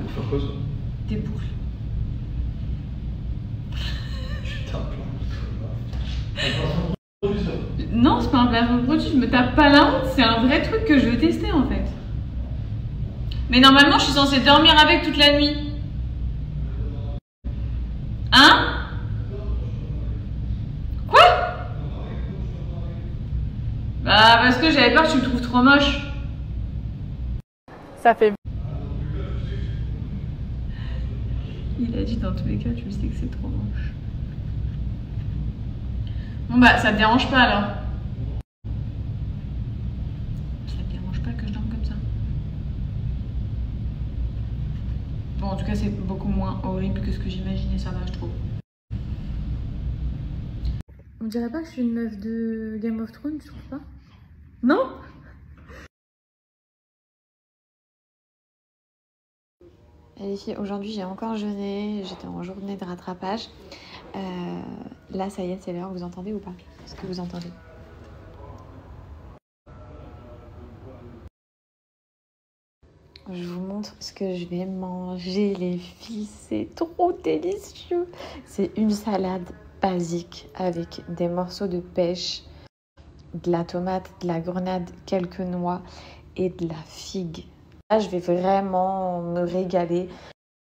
Faire quoi ça? Des boucles. Putain, plein. Non, c'est pas un placement de produit, je me tape pas la honte, c'est un vrai truc que je veux tester en fait. Mais normalement, je suis censée dormir avec toute la nuit. Hein? Quoi? Bah, parce que j'avais peur que tu me trouves trop moche. Ça fait... Il a dit dans tous les cas, tu sais que c'est trop moche. Bon bah, ça te dérange pas alors? Ça te dérange pas que je dorme comme ça? Bon, en tout cas, c'est beaucoup moins horrible que ce que j'imaginais, ça va, je trouve. On dirait pas que je suis une meuf de Game of Thrones, tu trouves pas? Non? Les filles, aujourd'hui j'ai encore jeûné, j'étais en journée de rattrapage. Là ça y est, c'est l'heure, vous entendez ou pas? Est-ce que vous entendez? Je vous montre ce que je vais manger les filles, c'est trop délicieux. C'est une salade basique avec des morceaux de pêche, de la tomate, de la grenade, quelques noix et de la figue. Là je vais vraiment me régaler.